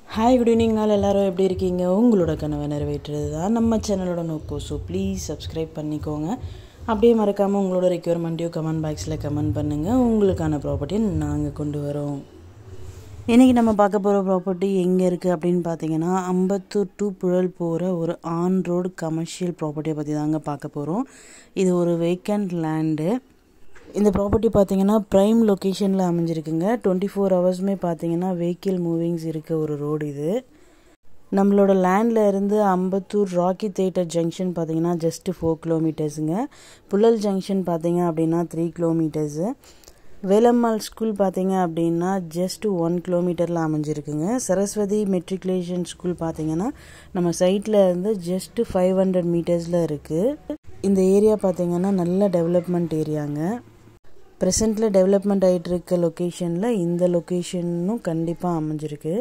Hi, good evening. எல்லாரும் எப்படி இருக்கீங்க? உங்களோட கனவை நிறைவேற்றுறது தான் நம்ம சேனலோட நோக்கம். ஸோ ப்ளீஸ் சப்ஸ்கிரைப் பண்ணிக்கோங்க. அப்படியே மறக்காமல் உங்களோட ரெக்யர்மெண்ட்டையும் கமெண்ட் பாக்ஸில் கமெண்ட் பண்ணுங்கள். உங்களுக்கான ப்ராப்பர்ட்டியை நாங்கள் கொண்டு வரோம். இன்றைக்கி நம்ம பார்க்க போகிற ப்ராப்பர்ட்டி எங்கே இருக்குது அப்படின்னு பார்த்தீங்கன்னா, அம்பத்தூர் டு புழல் போகிற ஒரு ஆன் ரோடு கமர்ஷியல் ப்ராப்பர்ட்டியை பற்றி தாங்க பார்க்க போகிறோம். இது ஒரு வேக்கண்ட் லேண்டு. இந்த ப்ராப்பர்ட்டி பார்த்தீங்கன்னா ப்ரைம் லொக்கேஷனில் அமைஞ்சிருக்குங்க. 24 ஹவர்ஸுமே பார்த்தீங்கன்னா வெஹிக்கிள் மூவிங்ஸ் இருக்க ஒரு ரோடு இது. நம்மளோட லேண்டில் இருந்து அம்பத்தூர் ராக்கி தேட்டர் ஜங்ஷன் பார்த்தீங்கன்னா ஜஸ்ட்டு 4 கிலோமீட்டர்ஸுங்க. புழல் ஜங்ஷன் பார்த்தீங்க அப்படின்னா 3 கிலோமீட்டர்ஸு. வேலம்மாள் ஸ்கூல் பார்த்தீங்க அப்படின்னா ஜஸ்ட் 1 கிலோமீட்டரில் அமைஞ்சிருக்குங்க. சரஸ்வதி மெட்ரிகுலேஷன் ஸ்கூல் பார்த்தீங்கன்னா நம்ம சைட்டில் இருந்து ஜஸ்ட்டு 500 மீட்டர்ஸில் இருக்குது. இந்த ஏரியா பார்த்தீங்கன்னா நல்ல டெவலப்மெண்ட் ஏரியாங்க. ப்ரெசென்ட்டில் டெவலப்மெண்ட் ஆகிட்டு இருக்க லொக்கேஷனில் இந்த லொக்கேஷனும் கண்டிப்பாக அமைஞ்சிருக்கு.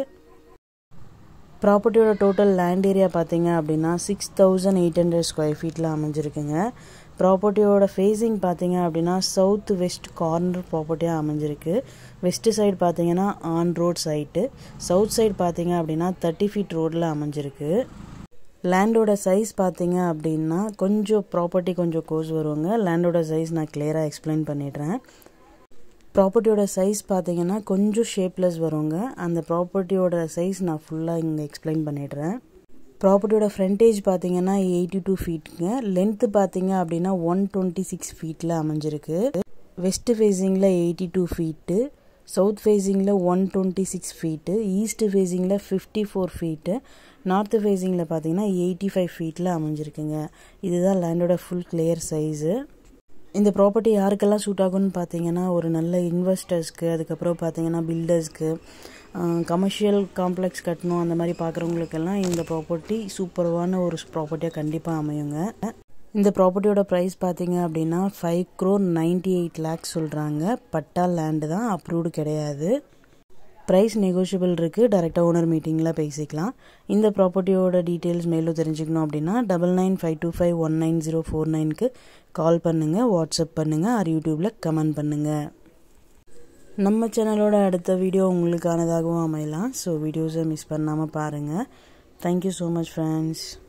ப்ராப்பர்ட்டியோட டோட்டல் லேண்ட் ஏரியா பார்த்தீங்க அப்படின்னா 6800 ஸ்கொயர் ஃபீட்டில் அமைஞ்சிருக்குங்க. ப்ராப்பர்ட்டியோட ஃபேஸிங் பார்த்தீங்க அப்படின்னா சவுத் வெஸ்ட் கார்னர் ப்ராப்பர்ட்டியாக அமைஞ்சிருக்கு. வெஸ்ட்டு சைடு பார்த்தீங்கன்னா on road side, south side பார்த்தீங்க அப்படின்னா 30 ஃபீட் ரோடில் அமைஞ்சிருக்கு. லேண்டோட சைஸ் பார்த்தீங்க அப்படின்னா கொஞ்சம் ப்ராப்பர்ட்டி கொஞ்சம் கோர்ஸ் வருவாங்க. லேண்டோட சைஸ் நான் கிளியராக எக்ஸ்பிளைன் பண்ணிடுறேன். ப்ராப்பர்ட்டியோட சைஸ் பார்த்தீங்கன்னா கொஞ்சம் ஷேப்லெஸ் வருங்க. அந்த ப்ராப்பர்ட்டியோட சைஸ் நான் ஃபுல்லாக இங்கே எக்ஸ்பிளைன் பண்ணிடுறேன். ப்ராப்பர்ட்டியோட ஃப்ரண்டேஜ் பார்த்தீங்கன்னா 82 ஃபீட்டுங்க. லென்த்து பார்த்தீங்க அப்படின்னா 126 ஃபீட்டில் அமைஞ்சிருக்கு. வெஸ்ட் ஃபேஸிங்கில் 82 ஃபீட்டு, சவுத் ஃபேஸிங்கில் 126 ஃபீட்டு, ஈஸ்ட் ஃபேஸிங்கில் 54 ஃபீட்டு, நார்த் ஃபேஸிங்கில் பார்த்தீங்கன்னா 85 ஃபீட்டில் அமைஞ்சிருக்குங்க. இதுதான் லேண்டோட ஃபுல் கிளியர் சைஸு. இந்த ப்ராப்பர்ட்டி யாருக்கெல்லாம் சூட் ஆகும்னு பார்த்தீங்கன்னா ஒரு நல்ல இன்வெஸ்டர்ஸ்க்கு, அதுக்கப்புறம் பார்த்தீங்கன்னா பில்டர்ஸ்க்கு, கமர்ஷியல் காம்ப்ளெக்ஸ் கட்டணும் அந்த மாதிரி பார்க்குறவங்களுக்கெல்லாம் இந்த ப்ராப்பர்ட்டி சூப்பரான ஒரு ப்ராப்பர்ட்டியாக கண்டிப்பாக அமையுங்க. இந்த ப்ராப்பர்ட்டியோட ப்ரைஸ் பார்த்தீங்க அப்படின்னா 5,98 lakhs சொல்கிறாங்க. பட்டா லேண்டு தான், அப்ரூவ்டு கிடையாது. ப்ரைஸ் நெகோஷியபிள் இருக்குது. டைரெக்டாக ஓனர் மீட்டிங்கில் பேசிக்கலாம். இந்த ப்ராப்பர்ட்டியோட டீட்டெயில்ஸ் மேலும் தெரிஞ்சுக்கணும் அப்படின்னா 9952519049க்கு கால் பண்ணுங்கள், வாட்ஸ்அப் பண்ணுங்கள், ஆர் யூடியூப்பில் கமெண்ட் பண்ணுங்கள். நம்ம சேனலோட அடுத்த வீடியோ உங்களுக்கானதாகவும் அமையலாம். ஸோ வீடியோஸை மிஸ் பண்ணாமல் பாருங்கள். Thank you so much friends.